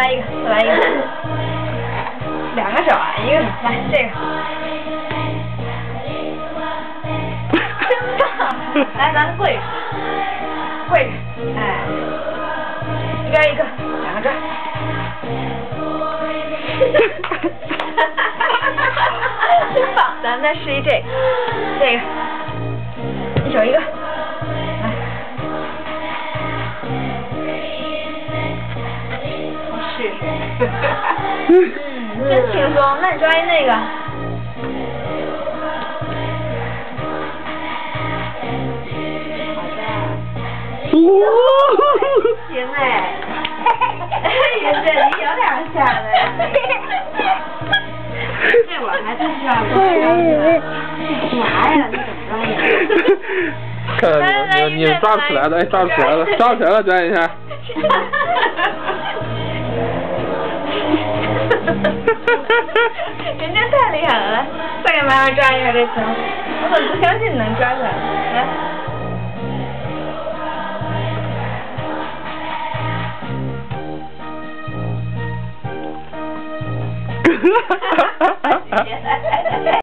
来一个，再来一个，两个手啊，一个手，来这个，真棒！来，咱跪着，跪着，哎，一边一个，两个转。真棒！咱们再试一这个，一手一个，来，试试。真轻松。那你抓一那个。行哎，也是你有点像的。这我还真抓不着。啥呀？你怎么抓的？ 看你抓不起来的，哎，抓不起来了，抓不起来了，转一下。 人家太厉害了，再给妈妈抓一下这球，我怎么不相信能抓出来？来。哈哈哈哈哈！